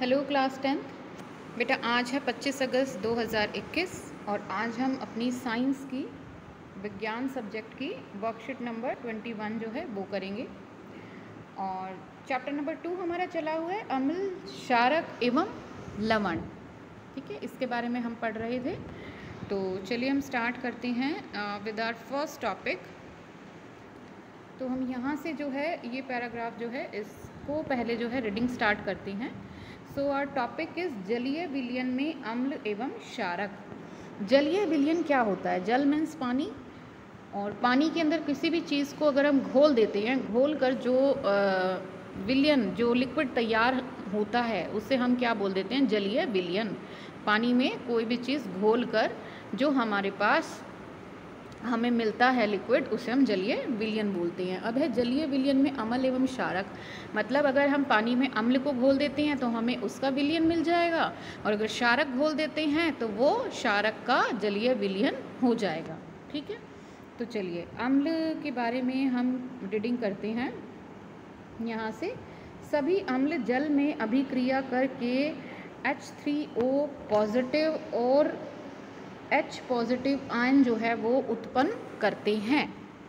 Hello class 10th। बेटा आज है 25 अगस्त 2021 और आज हम अपनी साइंस की विज्ञान सब्जेक्ट की वर्कशीट नंबर 21 जो है वो करेंगे। और चैप्टर नंबर 2 हमारा चला हुआ है अम्ल, क्षारक एवं लवण। ठीक है, इसके बारे में हम पढ़ रहे थे। तो चलिए हम स्टार्ट करते हैं विद आवर फर्स्ट टॉपिक। तो हम यहाँ से जो है ये पैराग्राफ जो है इसको पहले जो है रीडिंग स्टार्ट करते हैं। सो आवर टॉपिक इज़ जलीय विलयन में अम्ल एवं क्षारक। जलीय विलयन क्या होता है? जल मीन्स पानी, और पानी के अंदर किसी भी चीज़ को अगर हम घोल देते हैं, घोल कर जो विलयन जो लिक्विड तैयार होता है उसे हम क्या बोल देते हैं? जलीय विलयन। पानी में कोई भी चीज़ घोल कर जो हमारे पास हमें मिलता है लिक्विड, उसे हम जलीय विलयन बोलते हैं। अब है जलीय विलयन में अम्ल एवं क्षारक। मतलब अगर हम पानी में अम्ल को घोल देते हैं तो हमें उसका विलयन मिल जाएगा, और अगर क्षारक घोल देते हैं तो वो क्षारक का जलीय विलयन हो जाएगा। ठीक है, तो चलिए अम्ल के बारे में हम रीडिंग करते हैं यहाँ से। सभी अम्ल जल में अभिक्रिया करके H3O पॉजिटिव और H पॉजिटिव आयन जो है वो उत्पन्न करते हैं।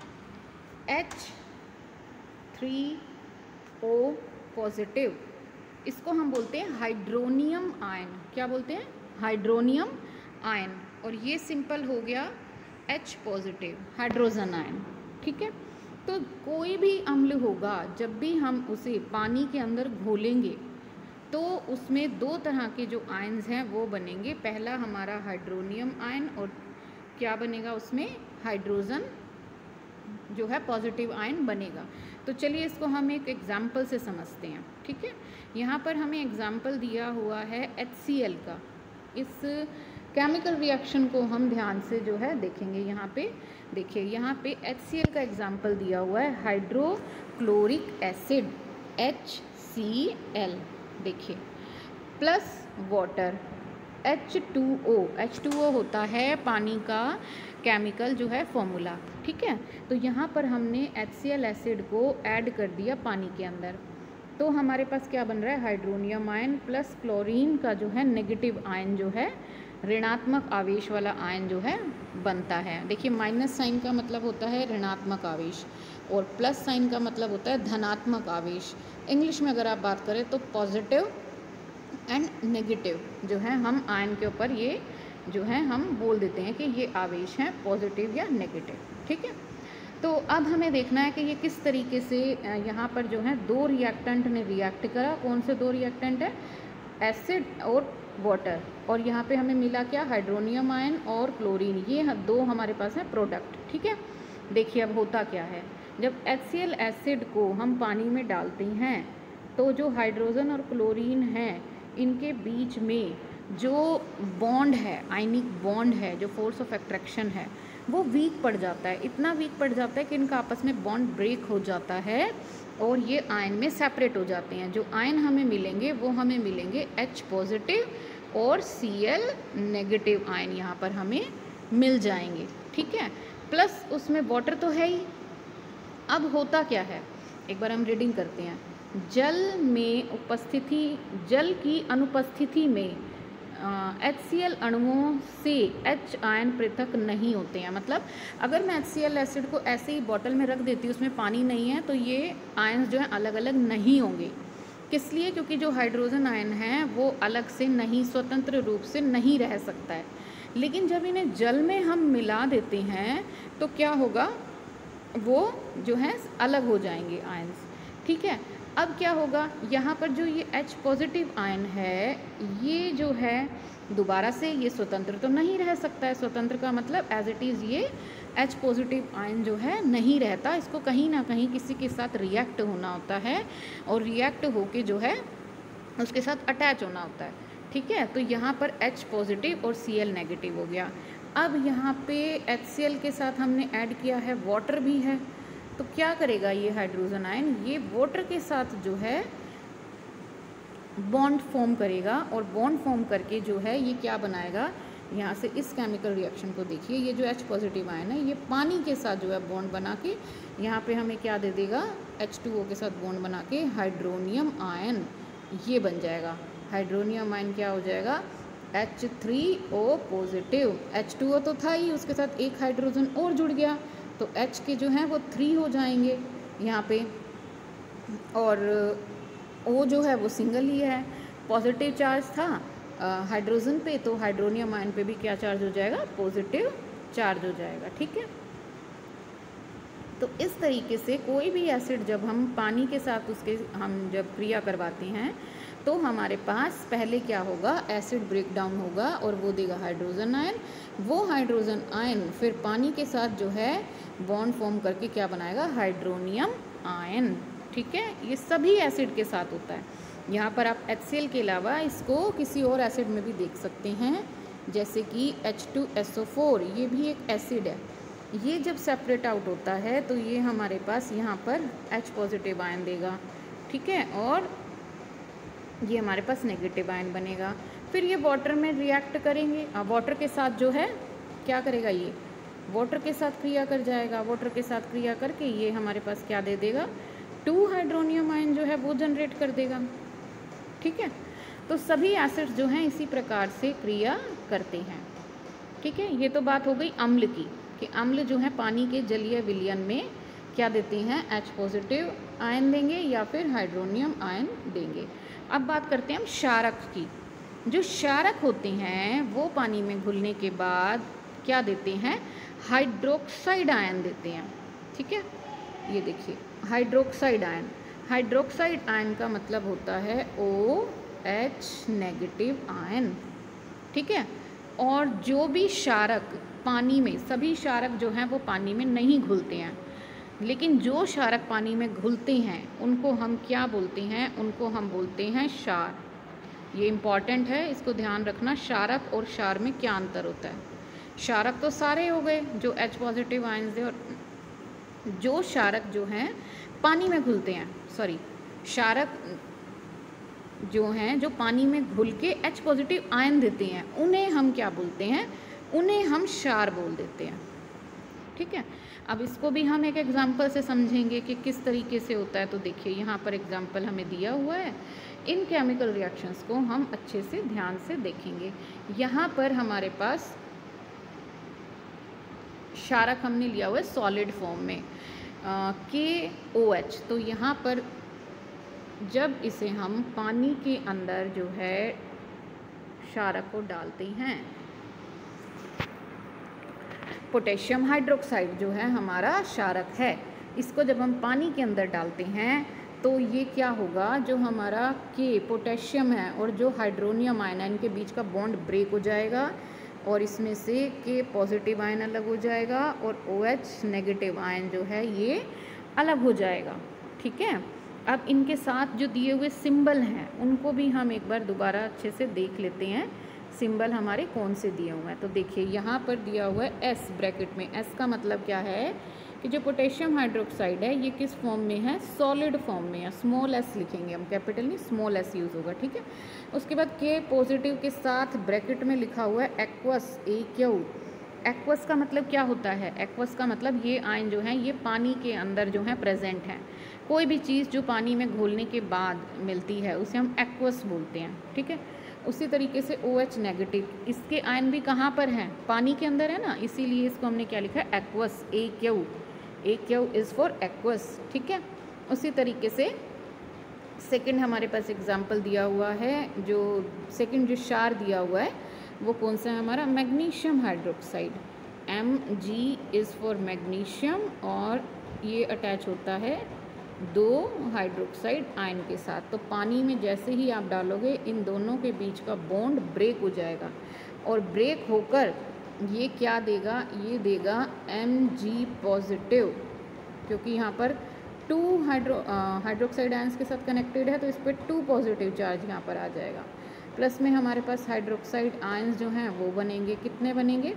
H3O पॉजिटिव, इसको हम बोलते हैं हाइड्रोनियम आयन। क्या बोलते हैं? Hydronium ion. और ये सिंपल हो गया H पॉजिटिव, हाइड्रोजन आयन। ठीक है, तो कोई भी अम्ल होगा जब भी हम उसे पानी के अंदर घोलेंगे तो उसमें दो तरह के जो आयन्स हैं वो बनेंगे। पहला हमारा हाइड्रोनियम आयन, और क्या बनेगा उसमें? हाइड्रोजन जो है पॉजिटिव आयन बनेगा। तो चलिए इसको हम एक एग्जाम्पल से समझते हैं। ठीक है, यहाँ पर हमें एग्जाम्पल दिया हुआ है HCl का। इस केमिकल रिएक्शन को हम ध्यान से जो है देखेंगे। यहाँ पे देखिए, यहाँ पे HCl का एग्जाम्पल दिया हुआ है हाइड्रोक्लोरिक एसिड HCl। देखिए, प्लस वाटर H2O। H2O होता है पानी का केमिकल जो है फॉर्मूला। ठीक है, तो यहाँ पर हमने HCl एसिड को ऐड कर दिया पानी के अंदर, तो हमारे पास क्या बन रहा है? हाइड्रोनियम आयन प्लस क्लोरीन का जो है नेगेटिव आयन जो है, ऋणात्मक आवेश वाला आयन जो है बनता है। देखिए, माइनस साइन का मतलब होता है ऋणात्मक आवेश और प्लस साइन का मतलब होता है धनात्मक आवेश। इंग्लिश में अगर आप बात करें तो पॉजिटिव एंड नेगेटिव जो है हम आयन के ऊपर ये जो है हम बोल देते हैं कि ये आवेश हैं, पॉजिटिव या नेगेटिव। ठीक है, तो अब हमें देखना है कि ये किस तरीके से यहाँ पर जो है दो रिएक्टेंट ने रिएक्ट करा। कौन से दो रिएक्टेंट है? एसिड और वाटर। और यहाँ पे हमें मिला क्या? हाइड्रोनियम आयन और क्लोरीन। ये दो हमारे पास है प्रोडक्ट। ठीक है, देखिए अब होता क्या है, जब HCl एसिड को हम पानी में डालते हैं तो जो हाइड्रोजन और क्लोरीन है इनके बीच में जो बॉन्ड है, आयनिक बॉन्ड है, जो फोर्स ऑफ अट्रैक्शन है वो वीक पड़ जाता है। इतना वीक पड़ जाता है कि इनका आपस में बॉन्ड ब्रेक हो जाता है और ये आयन में सेपरेट हो जाते हैं। जो आयन हमें मिलेंगे वो हमें मिलेंगे H पॉजिटिव और Cl नेगेटिव आयन यहाँ पर हमें मिल जाएंगे। ठीक है, प्लस उसमें वाटर तो है ही। अब होता क्या है, एक बार हम रीडिंग करते हैं। जल की अनुपस्थिति में HCl अणुओं से H आयन पृथक नहीं होते हैं। मतलब अगर मैं HCl एसिड को ऐसे ही बॉटल में रख देती हूँ, उसमें पानी नहीं है, तो ये आयन्स जो है अलग अलग नहीं होंगे। किस लिए? क्योंकि जो हाइड्रोजन आयन है वो अलग से नहीं, स्वतंत्र रूप से नहीं रह सकता है। लेकिन जब इन्हें जल में हम मिला देते हैं तो क्या होगा? वो जो है अलग हो जाएंगे आयन्स। ठीक है, अब क्या होगा? यहाँ पर जो ये H पॉजिटिव आयन है ये जो है दोबारा से ये स्वतंत्र तो नहीं रह सकता है। स्वतंत्र का मतलब एज इट इज़ ये H पॉजिटिव आयन जो है नहीं रहता, इसको कहीं ना कहीं किसी के साथ रिएक्ट होना होता है और रिएक्ट होके जो है उसके साथ अटैच होना होता है। ठीक है, तो यहाँ पर H पॉजिटिव और Cl नेगेटिव हो गया। अब यहाँ पे HCl के साथ हमने ऐड किया है वाटर भी है, तो क्या करेगा ये हाइड्रोजन आयन? ये वाटर के साथ जो है बॉन्ड फॉर्म करेगा, और बॉन्ड फॉर्म करके जो है ये क्या बनाएगा? यहाँ से इस केमिकल रिएक्शन को देखिए, ये जो H पॉजिटिव आयन है ये पानी के साथ जो है बॉन्ड बना के यहाँ पे हमें क्या दे देगा? H2O के साथ बॉन्ड बना के हाइड्रोनियम आयन ये बन जाएगा। हाइड्रोनियम आयन क्या हो जाएगा, H3O पॉजिटिव। H2O तो था ही, उसके साथ एक हाइड्रोजन और जुड़ गया तो H के जो हैं वो 3 हो जाएंगे यहाँ पे, और O जो है वो सिंगल ही है, पॉजिटिव चार्ज था हाइड्रोजन पे, तो हाइड्रोनियम आयन पे भी क्या चार्ज हो जाएगा, पॉजिटिव चार्ज हो जाएगा। ठीक है, तो इस तरीके से कोई भी एसिड जब हम पानी के साथ उसके हम जब क्रिया करवाते हैं तो हमारे पास पहले क्या होगा, एसिड ब्रेक डाउन होगा और वो देगा हाइड्रोजन आयन। वो हाइड्रोजन आयन फिर पानी के साथ जो है बॉन्ड फॉर्म करके क्या बनाएगा, हाइड्रोनियम आयन। ठीक है, ये सभी एसिड के साथ होता है। यहाँ पर आप HCl के अलावा इसको किसी और एसिड में भी देख सकते हैं, जैसे कि H2SO4, ये भी एक एसिड है। ये जब सेपरेट आउट होता है तो ये हमारे पास यहाँ पर H पॉजिटिव आयन देगा। ठीक है, और ये हमारे पास नेगेटिव आयन बनेगा। फिर ये वाटर में रिएक्ट करेंगे, वाटर के साथ जो है क्या करेगा, ये वाटर के साथ क्रिया कर जाएगा। वाटर के साथ क्रिया करके ये हमारे पास क्या दे देगा, 2 हाइड्रोनियम आयन जो है वो जनरेट कर देगा। ठीक है, तो सभी एसिड्स जो हैं इसी प्रकार से क्रिया करते हैं। ठीक है, ये तो बात हो गई अम्ल की, कि अम्ल जो है पानी के जलीय विलयन में क्या देते हैं, H पॉजिटिव आयन देंगे या फिर हाइड्रोनियम आयन देंगे। अब बात करते हैं हम क्षारक की। जो क्षारक होते हैं वो पानी में घुलने के बाद क्या देते हैं, हाइड्रोक्साइड आयन देते हैं। ठीक है, ये देखिए हाइड्रोक्साइड आयन। हाइड्रोक्साइड आयन का मतलब होता है OH नेगेटिव आयन। ठीक है, और जो भी क्षारक पानी में, सभी क्षारक जो हैं वो पानी में नहीं घुलते हैं, लेकिन जो क्षारक पानी में घुलते हैं उनको हम क्या बोलते हैं, उनको हम बोलते हैं क्षार। ये इम्पॉर्टेंट है, इसको ध्यान रखना, क्षारक और क्षार में क्या अंतर होता है। क्षारक तो सारे हो गए जो H पॉजिटिव आयन्स है, और जो क्षारक जो हैं पानी में घुलते हैं, सॉरी क्षारक जो हैं जो पानी में घुल के H पॉजिटिव आयन देते हैं, उन्हें हम क्या बोलते हैं, उन्हें हम क्षार बोल देते हैं। ठीक है, अब इसको भी हम एक एग्जांपल से समझेंगे कि किस तरीके से होता है। तो देखिए यहाँ पर एग्जांपल हमें दिया हुआ है, इन केमिकल रिएक्शंस को हम अच्छे से ध्यान से देखेंगे। यहाँ पर हमारे पास क्षारक हमने लिया हुआ है सॉलिड फॉर्म में KOH। तो यहाँ पर जब इसे हम पानी के अंदर जो है क्षारक को डालते हैं, पोटेशियम हाइड्रोक्साइड जो है हमारा क्षारक है, इसको जब हम पानी के अंदर डालते हैं तो ये क्या होगा, जो हमारा K पोटेशियम है और जो हाइड्रोनियम आयन है इनके बीच का बॉन्ड ब्रेक हो जाएगा और इसमें से K पॉजिटिव आयन अलग हो जाएगा और OH नेगेटिव आयन जो है ये अलग हो जाएगा। ठीक है, अब इनके साथ जो दिए हुए सिंबल हैं उनको भी हम एक बार दोबारा अच्छे से देख लेते हैं, सिंबल हमारे कौन से दिए हुए हैं। तो देखिए यहाँ पर दिया हुआ है S ब्रैकेट में। S का मतलब क्या है कि जो पोटेशियम हाइड्रोक्साइड है ये किस फॉर्म में है, सॉलिड फॉर्म में है। स्मॉल s लिखेंगे हम, कैपिटल नहीं स्मॉल s यूज़ होगा। ठीक है, उसके बाद K पॉजिटिव के साथ ब्रैकेट में लिखा हुआ है एक्वस AQ। एक्वस का मतलब क्या होता है, एक्वस का मतलब ये आयन जो है ये पानी के अंदर जो है प्रेजेंट है। कोई भी चीज़ जो पानी में घोलने के बाद मिलती है उसे हम एक्वस बोलते हैं। ठीक है, उसी तरीके से OH नेगेटिव, इसके आयन भी कहाँ पर हैं, पानी के अंदर है ना, इसीलिए इसको हमने क्या लिखा है, aqueous AQ। AQ is for aqueous. ठीक है, उसी तरीके से सेकंड हमारे पास एग्जांपल दिया हुआ है, जो सेकंड जो क्षार दिया हुआ है वो कौन सा है हमारा, magnesium hydroxide. Mg is for magnesium और ये अटैच होता है 2 हाइड्रोक्साइड आयन के साथ। तो पानी में जैसे ही आप डालोगे इन दोनों के बीच का बॉन्ड ब्रेक हो जाएगा और ब्रेक होकर ये क्या देगा, ये देगा Mg पॉजिटिव, क्योंकि यहाँ पर 2 हाइड्रोक्साइड आयन्स के साथ कनेक्टेड है तो इस पर 2 पॉजिटिव चार्ज यहाँ पर आ जाएगा। प्लस में हमारे पास हाइड्रोक्साइड आयन्स जो हैं वो बनेंगे, कितने बनेंगे,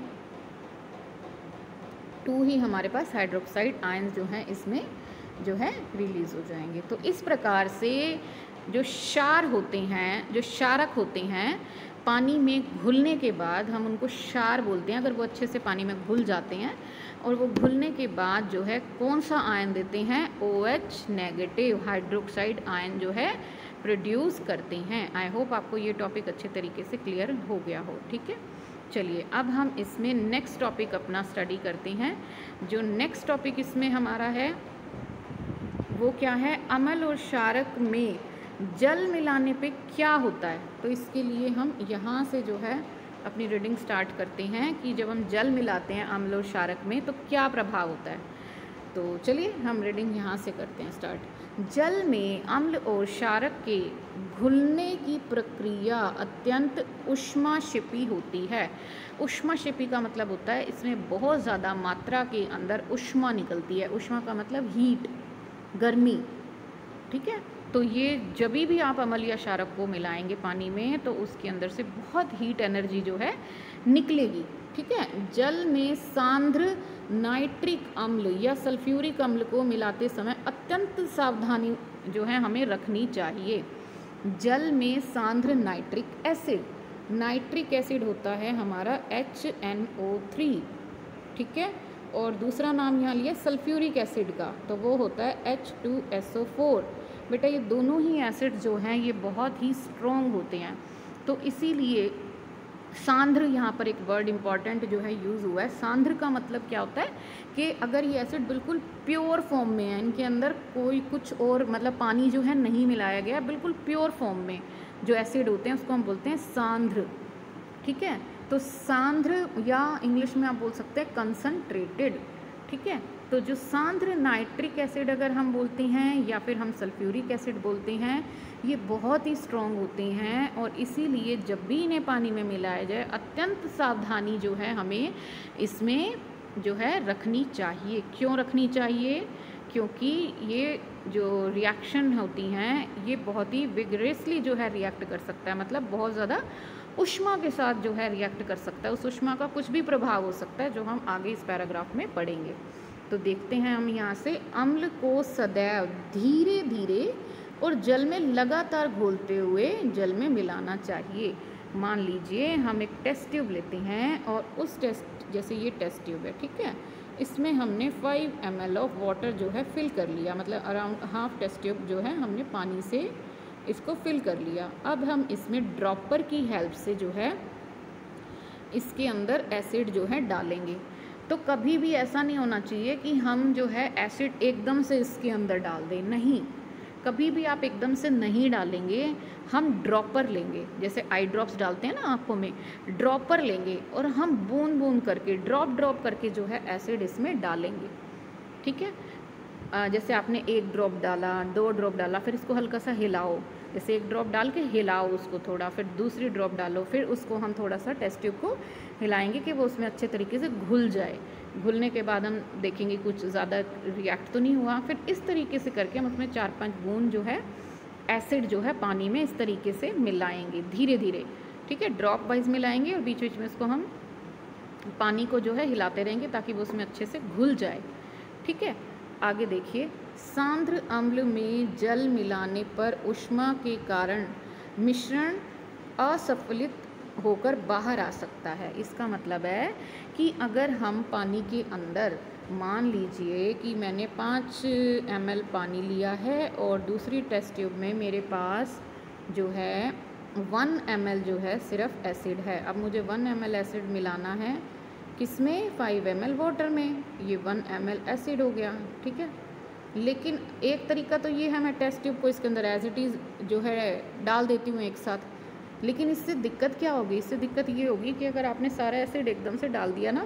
2 ही हमारे पास हाइड्रोक्साइड आयन्स जो हैं इसमें जो है रिलीज़ हो जाएंगे। तो इस प्रकार से जो क्षार होते हैं, जो क्षारक होते हैं, पानी में घुलने के बाद हम उनको क्षार बोलते हैं अगर वो अच्छे से पानी में घुल जाते हैं। और वो घुलने के बाद जो है कौन सा आयन देते हैं, OH नेगेटिव हाइड्रोक्साइड आयन जो है प्रोड्यूस करते हैं। आई होप आपको ये टॉपिक अच्छे तरीके से क्लियर हो गया हो। ठीक है, चलिए अब हम इसमें नेक्स्ट टॉपिक अपना स्टडी करते हैं। जो नेक्स्ट टॉपिक इसमें हमारा है वो क्या है, अम्ल और क्षारक में जल मिलाने पे क्या होता है। तो इसके लिए हम यहाँ से जो है अपनी रीडिंग स्टार्ट करते हैं कि जब हम जल मिलाते हैं अम्ल और क्षारक में तो क्या प्रभाव होता है। तो चलिए हम रीडिंग यहाँ से करते हैं स्टार्ट। जल में अम्ल और क्षारक के घुलने की प्रक्रिया अत्यंत ऊष्माक्षेपी होती है। ऊष्माक्षेपी का मतलब होता है इसमें बहुत ज़्यादा मात्रा के अंदर ऊष्मा निकलती है। ऊष्मा का मतलब हीट, गर्मी। ठीक है, तो ये जब भी आप अम्ल या क्षारक को मिलाएंगे पानी में तो उसके अंदर से बहुत हीट एनर्जी जो है निकलेगी। ठीक है, जल में सांद्र नाइट्रिक अम्ल या सल्फ्यूरिक अम्ल को मिलाते समय अत्यंत सावधानी जो है हमें रखनी चाहिए। जल में सांद्र नाइट्रिक एसिड होता है हमारा HNO3। ठीक है, और दूसरा नाम यहाँ लिया सल्फ्यूरिक एसिड का, तो वो होता है H2SO4। बेटा ये दोनों ही एसिड जो हैं ये बहुत ही स्ट्रॉन्ग होते हैं, तो इसीलिए सांद्र यहाँ पर एक वर्ड इम्पॉर्टेंट जो है यूज़ हुआ है। सांद्र का मतलब क्या होता है कि अगर ये एसिड बिल्कुल प्योर फॉर्म में है, इनके अंदर कोई कुछ और मतलब पानी जो है नहीं मिलाया गया, बिल्कुल प्योर फॉर्म में जो एसिड होते हैं उसको हम बोलते हैं सांद्र। ठीक है, तो सांद्र या इंग्लिश में आप बोल सकते हैं कंसंट्रेटेड। ठीक है, तो जो सांद्र नाइट्रिक एसिड अगर हम बोलते हैं या फिर हम सल्फ्यूरिक एसिड बोलते हैं, ये बहुत ही स्ट्रॉन्ग होते हैं और इसीलिए जब भी इन्हें पानी में मिलाया जाए अत्यंत सावधानी जो है हमें इसमें जो है रखनी चाहिए। क्यों रखनी चाहिए? क्योंकि ये जो रिएक्शन होती हैं ये बहुत ही विगरेसली जो है रिएक्ट कर सकता है, मतलब बहुत ज़्यादा ऊष्मा के साथ जो है रिएक्ट कर सकता है। उस ऊष्मा का कुछ भी प्रभाव हो सकता है जो हम आगे इस पैराग्राफ में पढ़ेंगे। तो देखते हैं हम यहाँ से, अम्ल को सदैव धीरे धीरे और जल में लगातार घोलते हुए जल में मिलाना चाहिए। मान लीजिए हम एक टेस्ट ट्यूब लेते हैं और उस जैसे ये टेस्ट ट्यूब है। ठीक है, इसमें हमने 5 ml ऑफ वाटर जो है फिल कर लिया, मतलब अराउंड हाफ टेस्ट ट्यूब जो है हमने पानी से इसको फिल कर लिया। अब हम इसमें ड्रॉपर की हेल्प से जो है इसके अंदर एसिड जो है डालेंगे। तो कभी भी ऐसा नहीं होना चाहिए कि हम जो है एसिड एकदम से इसके अंदर डाल दें, नहीं, कभी भी आप एकदम से नहीं डालेंगे। हम ड्रॉपर लेंगे, जैसे आई ड्रॉप्स डालते हैं ना आँखों में, ड्रॉपर लेंगे और हम बूंद बूंद करके ड्रॉप करके जो है एसिड इसमें डालेंगे। ठीक है, जैसे आपने 1 ड्रॉप डाला, 2 ड्रॉप डाला, फिर इसको हल्का सा हिलाओ, जैसे 1 ड्रॉप डाल के हिलाओ उसको थोड़ा, फिर दूसरी ड्रॉप डालो, फिर उसको हम थोड़ा सा टेस्ट ट्यूब को हिलाएंगे कि वो उसमें अच्छे तरीके से घुल जाए। घुलने के बाद हम देखेंगे कुछ ज़्यादा रिएक्ट तो नहीं हुआ, फिर इस तरीके से करके हम उसमें 4-5 बूंद जो है एसिड जो है पानी में इस तरीके से मिलाएंगे धीरे धीरे। ठीक है, ड्रॉप वाइज मिलाएंगे और बीच बीच में इसको हम पानी को जो है हिलाते रहेंगे ताकि वो उसमें अच्छे से घुल जाए। ठीक है, आगे देखिए, सांद्र अम्ल में जल मिलाने पर ऊष्मा के कारण मिश्रण असफलित होकर बाहर आ सकता है। इसका मतलब है कि अगर हम पानी के अंदर, मान लीजिए कि मैंने 5 ml पानी लिया है और दूसरी टेस्ट ट्यूब में मेरे पास जो है 1 ml जो है सिर्फ एसिड है। अब मुझे 1 ml एसिड मिलाना है किसमें, 5 ml वाटर में, ये 1 ml एसिड हो गया। ठीक है, लेकिन एक तरीका तो ये है मैं टेस्ट ट्यूब को इसके अंदर एज इट इज़ जो है डाल देती हूँ एक साथ, लेकिन इससे दिक्कत क्या होगी, इससे दिक्कत ये होगी कि अगर आपने सारा एसिड एकदम से डाल दिया ना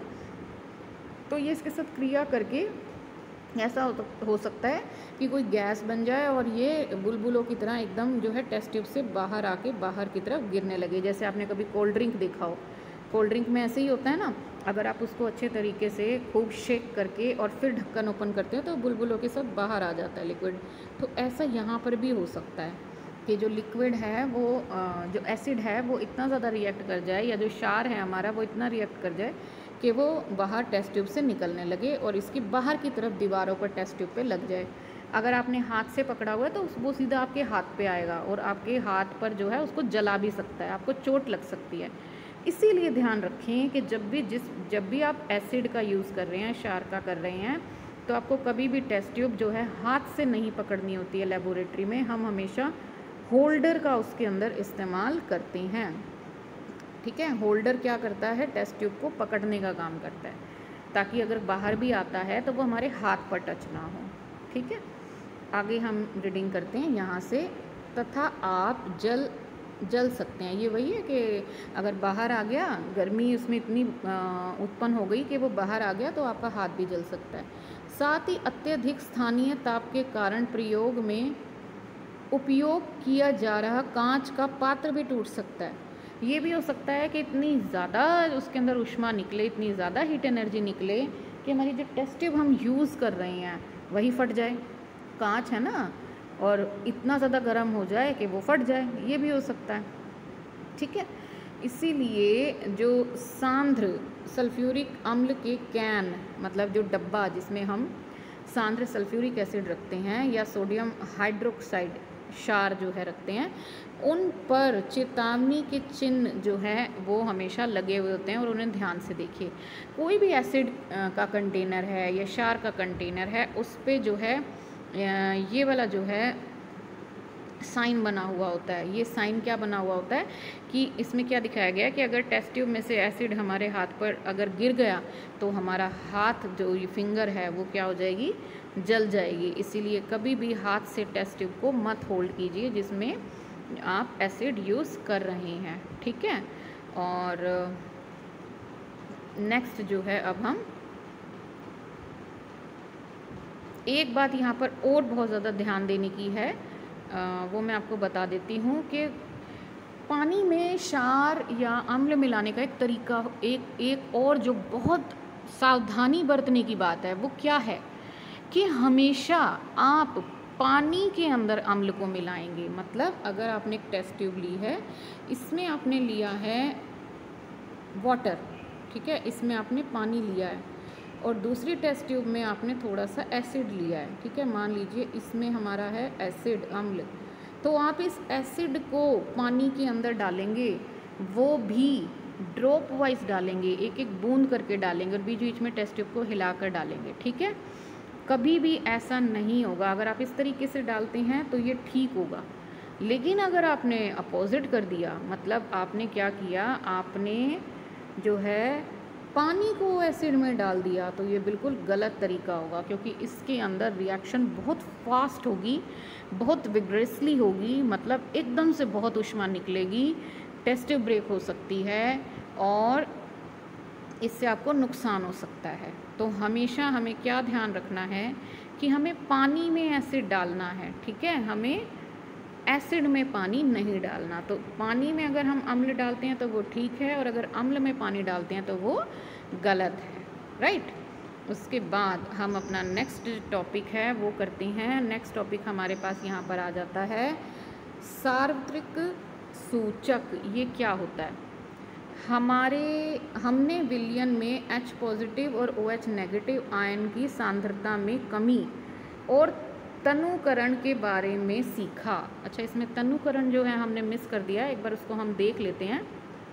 तो ये इसके साथ क्रिया करके ऐसा हो सकता है कि कोई गैस बन जाए और ये बुलबुलों की तरह एकदम जो है टेस्ट ट्यूब से बाहर आके बाहर की तरफ गिरने लगे। जैसे आपने कभी कोल्ड ड्रिंक देखा हो, कोल्ड ड्रिंक में ऐसे ही होता है ना, अगर आप उसको अच्छे तरीके से खूब शेक करके और फिर ढक्कन ओपन करते हो तो बुलबुलों के साथ बाहर आ जाता है लिक्विड। तो ऐसा यहाँ पर भी हो सकता है कि जो लिक्विड है वो जो एसिड है वो इतना ज़्यादा रिएक्ट कर जाए, या जो क्षार है हमारा वो इतना रिएक्ट कर जाए कि वो बाहर टेस्ट ट्यूब से निकलने लगे और इसकी बाहर की तरफ दीवारों पर टेस्ट ट्यूब पे लग जाए। अगर आपने हाथ से पकड़ा हुआ है तो वो सीधा आपके हाथ पे आएगा और आपके हाथ पर जो है उसको जला भी सकता है, आपको चोट लग सकती है। इसीलिए ध्यान रखें कि जब भी आप एसिड का यूज़ कर रहे हैं, क्षार का कर रहे हैं, तो आपको कभी भी टेस्ट ट्यूब जो है हाथ से नहीं पकड़नी होती है। लेबोरेटरी में हम हमेशा होल्डर का उसके अंदर इस्तेमाल करते हैं। ठीक है, होल्डर क्या करता है, टेस्ट ट्यूब को पकड़ने का काम करता है, ताकि अगर बाहर भी आता है तो वो हमारे हाथ पर टच ना हो। ठीक है, आगे हम रीडिंग करते हैं यहाँ से। तथा आप जल सकते हैं, ये वही है कि अगर बाहर आ गया, गर्मी उसमें इतनी उत्पन्न हो गई कि वो बाहर आ गया, तो आपका हाथ भी जल सकता है। साथ ही अत्यधिक स्थानीय ताप के कारण उपयोग किया जा रहा कांच का पात्र भी टूट सकता है। ये भी हो सकता है कि इतनी ज़्यादा उसके अंदर ऊष्मा निकले, इतनी ज़्यादा हीट एनर्जी निकले कि हमारी जो टेस्ट ट्यूब हम यूज़ कर रहे हैं वही फट जाए। कांच है ना, और इतना ज़्यादा गर्म हो जाए कि वो फट जाए, ये भी हो सकता है। ठीक है, इसीलिए जो सांद्र सल्फ्यूरिक अम्ल के कैन, मतलब जो डब्बा जिसमें हम सांद्र सल्फ्यूरिक एसिड रखते हैं या सोडियम हाइड्रोक्साइड क्षार जो है रखते हैं, उन पर चेतावनी के चिन्ह जो है वो हमेशा लगे हुए होते हैं, और उन्हें ध्यान से देखिए। कोई भी एसिड का कंटेनर है या क्षार का कंटेनर है, उस पे जो है ये वाला जो है साइन बना हुआ होता है। ये साइन क्या बना हुआ होता है कि इसमें क्या दिखाया गया है कि अगर टेस्ट ट्यूब में से एसिड हमारे हाथ पर अगर गिर गया तो हमारा हाथ जो ये फिंगर है वो क्या हो जाएगी, जल जाएगी। इसीलिए कभी भी हाथ से टेस्ट ट्यूब को मत होल्ड कीजिए जिसमें आप एसिड यूज़ कर रहे हैं। ठीक है, और नेक्स्ट जो है, अब हम एक बात यहाँ पर और बहुत ज़्यादा ध्यान देने की है, वो मैं आपको बता देती हूँ कि पानी में क्षार या अम्ल मिलाने का एक तरीका, एक और जो बहुत सावधानी बरतने की बात है वो क्या है कि हमेशा आप पानी के अंदर अम्ल को मिलाएंगे। मतलब अगर आपने एक टेस्ट ट्यूब ली है, इसमें आपने लिया है वाटर, ठीक है, इसमें आपने पानी लिया है, और दूसरी टेस्ट ट्यूब में आपने थोड़ा सा एसिड लिया है। ठीक है, मान लीजिए इसमें हमारा है एसिड अम्ल, तो आप इस एसिड को पानी के अंदर डालेंगे, वो भी ड्रॉप वाइज डालेंगे, एक एक बूंद करके डालेंगे, और बीच बीच में टेस्ट ट्यूब को हिलाकर डालेंगे। ठीक है, कभी भी ऐसा नहीं होगा। अगर आप इस तरीके से डालते हैं तो ये ठीक होगा, लेकिन अगर आपने अपोजिट कर दिया, मतलब आपने क्या किया, आपने जो है पानी को एसिड में डाल दिया, तो ये बिल्कुल गलत तरीका होगा, क्योंकि इसके अंदर रिएक्शन बहुत फास्ट होगी, बहुत विग्रेसली होगी, मतलब एकदम से बहुत ऊष्मा निकलेगी, टेस्ट ट्यूब ब्रेक हो सकती है और इससे आपको नुकसान हो सकता है। तो हमेशा हमें क्या ध्यान रखना है कि हमें पानी में एसिड डालना है। ठीक है, हमें एसिड में पानी नहीं डालना। तो पानी में अगर हम अम्ल डालते हैं तो वो ठीक है, और अगर अम्ल में पानी डालते हैं तो वो गलत है। राइट, उसके बाद हम अपना नेक्स्ट टॉपिक है वो करते हैं। नेक्स्ट टॉपिक हमारे पास यहाँ पर आ जाता है सार्वत्रिक सूचक। ये क्या होता है, हमने विलयन में H पॉजिटिव और OH नेगेटिव आयन की सांद्रता में कमी और तनुकरण के बारे में सीखा। अच्छा, इसमें तनुकरण जो है हमने मिस कर दिया, एक बार उसको हम देख लेते हैं।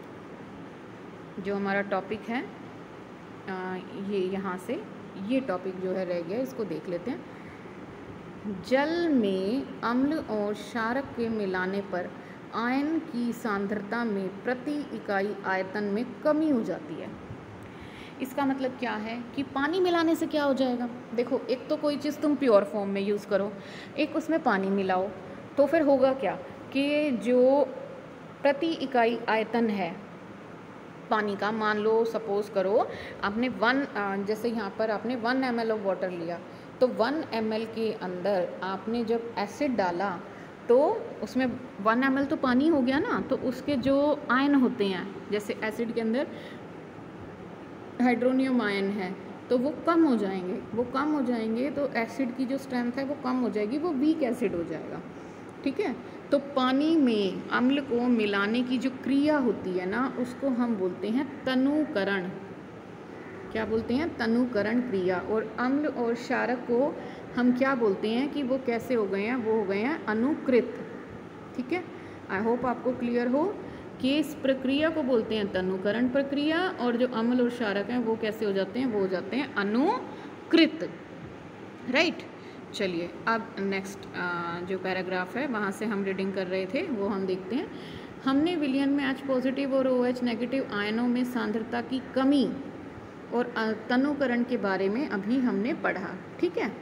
जो हमारा टॉपिक है ये यहाँ से ये टॉपिक जो है रह गया, इसको देख लेते हैं। जल में अम्ल और क्षारक के मिलाने पर आयन की सांद्रता में प्रति इकाई आयतन में कमी हो जाती है। इसका मतलब क्या है कि पानी मिलाने से क्या हो जाएगा, देखो, एक तो कोई चीज़ तुम प्योर फॉर्म में यूज़ करो, एक उसमें पानी मिलाओ, तो फिर होगा क्या कि जो प्रति इकाई आयतन है पानी का, मान लो सपोज़ करो आपने जैसे यहाँ पर आपने 1 ml ऑफ वाटर लिया, तो 1 ml के अंदर आपने जब एसिड डाला तो उसमें 1 ml तो पानी हो गया ना, तो उसके जो आयन होते हैं, जैसे एसिड के अंदर हाइड्रोनियम आयन है, तो वो कम हो जाएंगे, तो एसिड की जो स्ट्रेंथ है वो कम हो जाएगी, वो वीक एसिड हो जाएगा। ठीक है, तो पानी में अम्ल को मिलाने की जो क्रिया होती है ना, उसको हम बोलते हैं तनुकरण। क्या बोलते हैं, तनुकरण क्रिया। और अम्ल और क्षारक को हम क्या बोलते हैं कि वो कैसे हो गए हैं, वो हो गए हैं अनुकृत। ठीक है, आई होप आपको क्लियर हो कि इस प्रक्रिया को बोलते हैं तनुकरण प्रक्रिया, और जो अम्ल और क्षारक हैं वो कैसे हो जाते हैं, वो हो जाते हैं अनुकृत। राइट, चलिए अब नेक्स्ट जो पैराग्राफ है वहाँ से हम रीडिंग कर रहे थे वो हम देखते हैं। हमने विलयन में H पॉजिटिव और OH नेगेटिव आयनों में सांद्रता की कमी और तनुकरण के बारे में अभी हमने पढ़ा, ठीक है।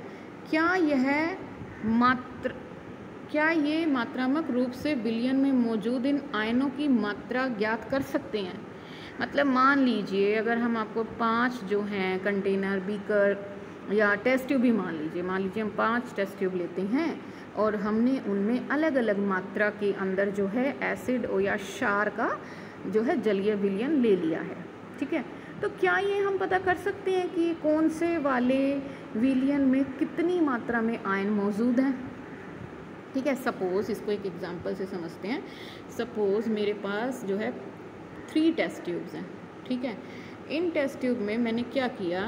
क्या ये मात्रात्मक रूप से विलयन में मौजूद इन आयनों की मात्रा ज्ञात कर सकते हैं? मतलब मान लीजिए अगर हम आपको 5 जो हैं कंटेनर, बीकर या टेस्ट ट्यूब भी मान लीजिए हम 5 टेस्ट ट्यूब लेते हैं और हमने उनमें अलग अलग मात्रा के अंदर जो है एसिड और या क्षार का जो है जलीय विलयन ले लिया है, ठीक है। तो क्या ये हम पता कर सकते हैं कि कौन से वाले विलयन में कितनी मात्रा में आयन मौजूद हैं? ठीक है, सपोज़ इसको एक एग्जांपल से समझते हैं। सपोज़ मेरे पास जो है 3 टेस्ट ट्यूब्स हैं, ठीक है। इन टेस्ट ट्यूब में मैंने क्या किया,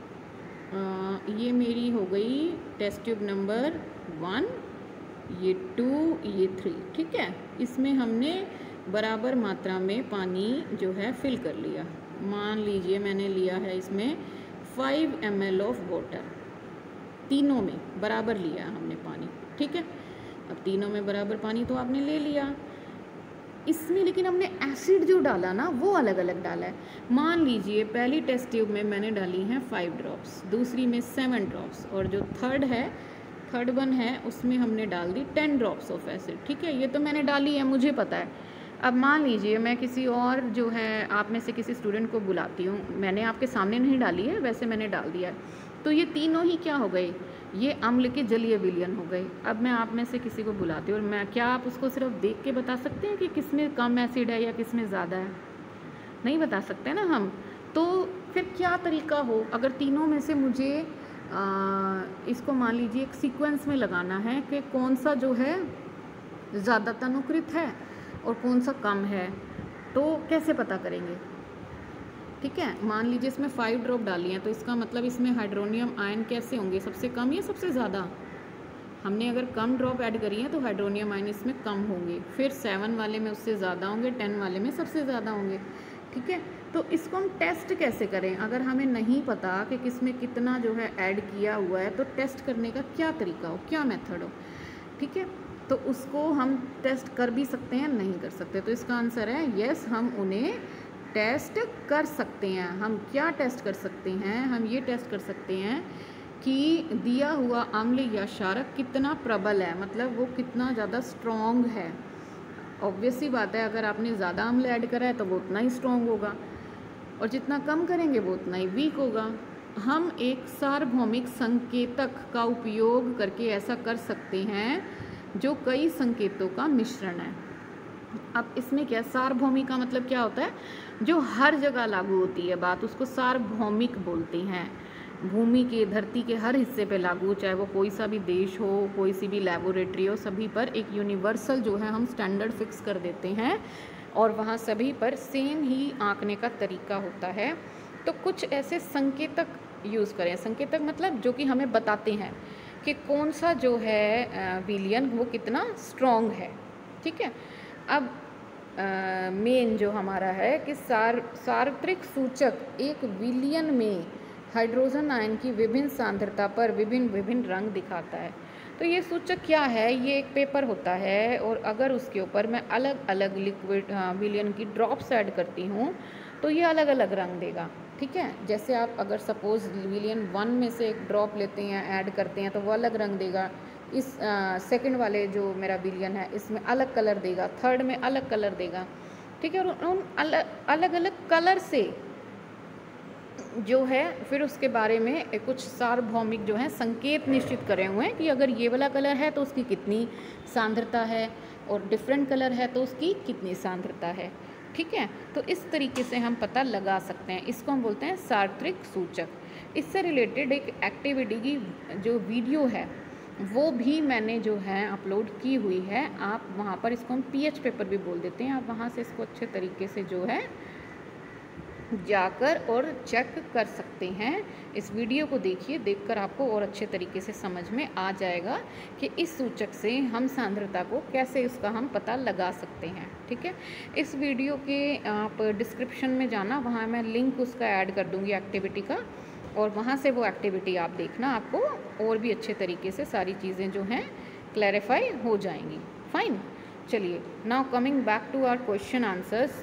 ये मेरी हो गई टेस्ट ट्यूब नंबर 1, ये 2, ये 3, ठीक है। इसमें हमने बराबर मात्रा में पानी जो है फिल कर लिया। मान लीजिए मैंने लिया है इसमें 5 ml ऑफ वाटर, तीनों में बराबर लिया हमने पानी, ठीक है। अब तीनों में बराबर पानी तो आपने ले लिया, इसमें लेकिन हमने एसिड जो डाला ना वो अलग अलग डाला है। मान लीजिए पहली टेस्ट ट्यूब में मैंने डाली हैं 5 ड्रॉप्स, दूसरी में 7 ड्रॉप्स और जो थर्ड वन है उसमें हमने डाल दी 10 ड्रॉप्स ऑफ एसिड, ठीक है। ये तो मैंने डाली है, मुझे पता है। अब मान लीजिए मैं किसी और जो है आप में से किसी स्टूडेंट को बुलाती हूँ, मैंने आपके सामने नहीं डाली है, वैसे मैंने डाल दिया है, तो ये तीनों ही क्या हो गए, ये अम्ल के जलीय विलयन हो गए। अब मैं आप में से किसी को बुलाती हूँ और मैं क्या आप उसको सिर्फ देख के बता सकते हैं कि किसमें कम एसिड है या किसमें ज़्यादा है? नहीं बता सकते ना हम। तो फिर क्या तरीका हो, अगर तीनों में से मुझे इसको मान लीजिए एक सीक्वेंस में लगाना है कि कौन सा जो है ज़्यादा तनुकृत है और कौन सा कम है, तो कैसे पता करेंगे? ठीक है, मान लीजिए इसमें 5 ड्रॉप डाली हैं तो इसका मतलब इसमें हाइड्रोनियम आयन कैसे होंगे, सबसे कम या सबसे ज़्यादा? हमने अगर कम ड्रॉप ऐड करी है तो हाइड्रोनियम आयन इसमें कम होंगे, फिर 7 वाले में उससे ज़्यादा होंगे, 10 वाले में सबसे ज़्यादा होंगे, ठीक है। तो इसको हम टेस्ट कैसे करें? अगर हमें नहीं पता कि किसमें कितना जो है ऐड किया हुआ है, तो टेस्ट करने का क्या तरीका हो, क्या मेथड हो, ठीक है। तो उसको हम टेस्ट कर भी सकते हैं, नहीं कर सकते। तो इसका आंसर है यस, हम उन्हें टेस्ट कर सकते हैं। हम क्या टेस्ट कर सकते हैं? हम ये टेस्ट कर सकते हैं कि दिया हुआ अम्ल या क्षारक कितना प्रबल है, मतलब वो कितना ज़्यादा स्ट्रॉन्ग है। ऑब्वियस सी बात है, अगर आपने ज़्यादा अम्ल ऐड करा है तो वो उतना ही स्ट्रॉन्ग होगा और जितना कम करेंगे वो उतना ही वीक होगा। हम एक सार्वभौमिक संकेतक का उपयोग करके ऐसा कर सकते हैं जो कई संकेतों का मिश्रण है। अब इसमें क्या, सार्वभौमिक का मतलब क्या होता है? जो हर जगह लागू होती है बात, उसको सार्वभौमिक बोलते हैं। भूमि के, धरती के हर हिस्से पे लागू, चाहे वो कोई सा भी देश हो, कोई सी भी लेबोरेटरी हो, सभी पर एक यूनिवर्सल जो है हम स्टैंडर्ड फिक्स कर देते हैं और वहाँ सभी पर सेम ही आंकने का तरीका होता है। तो कुछ ऐसे संकेतक यूज़ करें। संकेतक मतलब जो कि हमें बताते हैं कि कौन सा जो है विलयन वो कितना स्ट्रॉन्ग है, ठीक है। अब मेन जो हमारा है कि सार्वत्रिक सूचक एक विलयन में हाइड्रोजन आयन की विभिन्न सांद्रता पर विभिन्न रंग दिखाता है। तो ये सूचक क्या है? ये एक पेपर होता है और अगर उसके ऊपर मैं अलग अलग लिक्विड विलयन की ड्रॉप्स ऐड करती हूँ तो ये अलग अलग रंग देगा, ठीक है। जैसे आप अगर सपोज़ विलयन 1 में से एक ड्रॉप लेते हैं, ऐड करते हैं, तो वो अलग रंग देगा। इस सेकंड वाले जो मेरा विलयन है इसमें अलग कलर देगा, थर्ड में अलग कलर देगा, ठीक है। और उन अलग अलग कलर से जो है फिर उसके बारे में कुछ सार्वभौमिक जो है संकेत निश्चित करे हुए हैं कि अगर ये वाला कलर है तो उसकी कितनी सांद्रता है और डिफरेंट कलर है तो उसकी कितनी सांद्रता है, ठीक है। तो इस तरीके से हम पता लगा सकते हैं। इसको हम बोलते हैं सार्वत्रिक सूचक। इससे रिलेटेड एक एक्टिविटी की जो वीडियो है वो भी मैंने जो है अपलोड की हुई है। आप वहाँ पर, इसको हम पीएच पेपर भी बोल देते हैं, आप वहाँ से इसको अच्छे तरीके से जो है जाकर और चेक कर सकते हैं। इस वीडियो को देखिए, देखकर आपको और अच्छे तरीके से समझ में आ जाएगा कि इस सूचक से हम सांद्रता को कैसे उसका हम पता लगा सकते हैं, ठीक है। इस वीडियो के आप डिस्क्रिप्शन में जाना, वहाँ मैं लिंक उसका ऐड कर दूँगी एक्टिविटी का, और वहाँ से वो एक्टिविटी आप देखना, आपको और भी अच्छे तरीके से सारी चीज़ें जो हैं क्लैरिफाई हो जाएंगी। फाइन, चलिए now coming back to our question answers.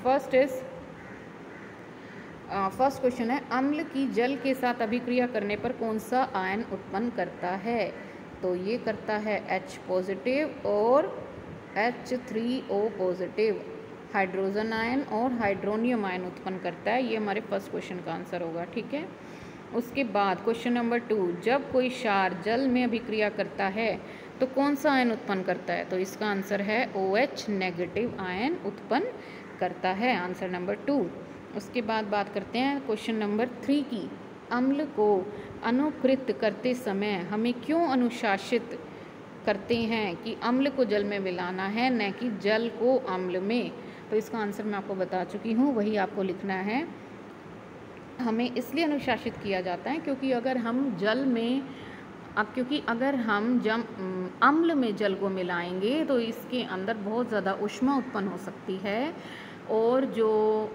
First question है, अम्ल की जल के साथ अभिक्रिया करने पर कौन सा आयन उत्पन्न करता है? तो ये करता है H पॉजिटिव और H3O पॉजिटिव, हाइड्रोजन आयन और हाइड्रोनियम आयन उत्पन्न करता है। ये हमारे फर्स्ट क्वेश्चन का आंसर होगा, ठीक है। उसके बाद क्वेश्चन नंबर 2, जब कोई क्षार जल में अभिक्रिया करता है तो कौन सा आयन उत्पन्न करता है? तो इसका आंसर है OH नेगेटिव आयन उत्पन्न करता है, आंसर नंबर 2। उसके बाद बात करते हैं क्वेश्चन नंबर 3 की, अम्ल को अनुकृत करते समय हमें क्यों अनुशासित करते हैं कि अम्ल को जल में मिलाना है, न कि जल को अम्ल में? तो इसका आंसर मैं आपको बता चुकी हूँ, वही आपको लिखना है। हमें इसलिए अनुशासित किया जाता है क्योंकि अगर हम अम्ल में जल को मिलाएंगे तो इसके अंदर बहुत ज़्यादा ऊष्मा उत्पन्न हो सकती है और जो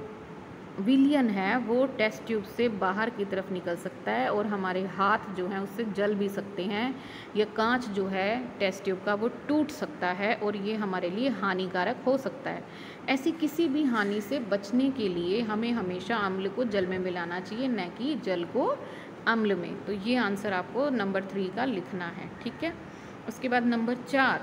विलयन है वो टेस्ट ट्यूब से बाहर की तरफ निकल सकता है और हमारे हाथ जो हैं उससे जल भी सकते हैं, या कांच जो है टेस्ट ट्यूब का वो टूट सकता है और ये हमारे लिए हानिकारक हो सकता है। ऐसी किसी भी हानि से बचने के लिए हमें हमेशा अम्ल को जल में मिलाना चाहिए, न कि जल को अम्ल में। तो ये आंसर आपको नंबर 3 का लिखना है, ठीक है। उसके बाद नंबर 4,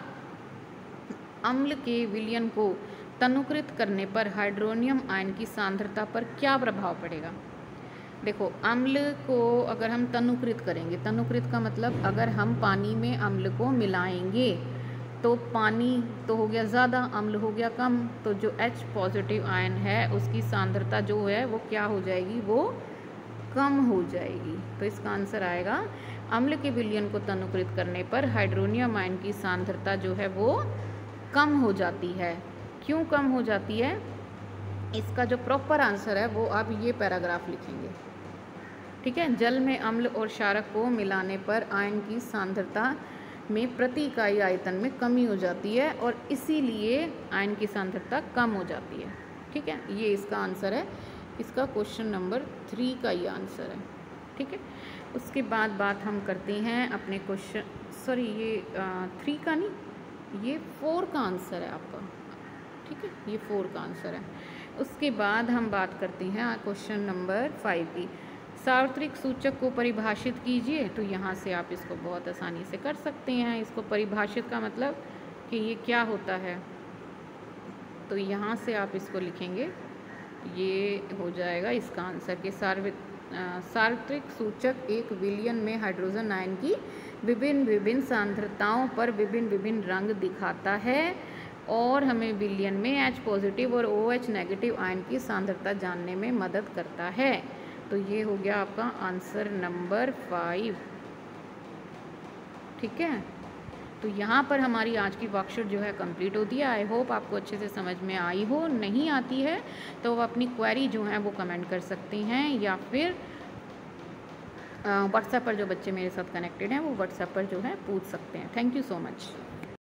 अम्ल के विलयन को तनुकृत करने पर हाइड्रोनियम आयन की सांद्रता पर क्या प्रभाव पड़ेगा? देखो, अम्ल को अगर हम तनुकृत करेंगे, तनुकृत का मतलब अगर हम पानी में अम्ल को मिलाएंगे तो पानी तो हो गया ज़्यादा, अम्ल हो गया कम, तो जो H पॉजिटिव आयन है उसकी सांद्रता जो है वो क्या हो जाएगी, वो कम हो जाएगी। तो इसका आंसर आएगा, अम्ल के विलयन को तनुकृत करने पर हाइड्रोनियम आयन की सांद्रता जो है वो कम हो जाती है। क्यों कम हो जाती है? इसका जो प्रॉपर आंसर है वो आप ये पैराग्राफ लिखेंगे, ठीक है। जल में अम्ल और क्षारक को मिलाने पर आयन की सांद्रता में प्रति इकाई आयतन में कमी हो जाती है और इसीलिए आयन की सांद्रता कम हो जाती है, ठीक है। ये इसका आंसर है, इसका क्वेश्चन नंबर 3 का ये आंसर है, ठीक है। उसके बाद बात हम करते हैं अपने क्वेश्चन, सॉरी ये 3 का नहीं, ये 4 का आंसर है आपका, ठीक है, ये 4 का आंसर है। उसके बाद हम बात करते हैं क्वेश्चन नंबर 5 की, सार्वत्रिक सूचक को परिभाषित कीजिए। तो यहाँ से आप इसको बहुत आसानी से कर सकते हैं। इसको परिभाषित का मतलब कि ये क्या होता है, तो यहाँ से आप इसको लिखेंगे, ये हो जाएगा इसका आंसर कि सार्वत्रिक सूचक एक विलयन में हाइड्रोजन आयन की विभिन्न विभिन्न सांद्रताओं पर विभिन्न विभिन्न रंग दिखाता है और हमें विलयन में H पॉजिटिव और OH नेगेटिव आयन की सांद्रता जानने में मदद करता है। तो ये हो गया आपका आंसर नंबर 5, ठीक है। तो यहाँ पर हमारी आज की वर्कशीट जो है कंप्लीट होती है। आई होप आपको अच्छे से समझ में आई हो। नहीं आती है तो अपनी क्वेरी जो है वो कमेंट कर सकते हैं या फिर व्हाट्सएप पर जो बच्चे मेरे साथ कनेक्टेड हैं वो व्हाट्सएप पर जो है पूछ सकते हैं। Thank you so much.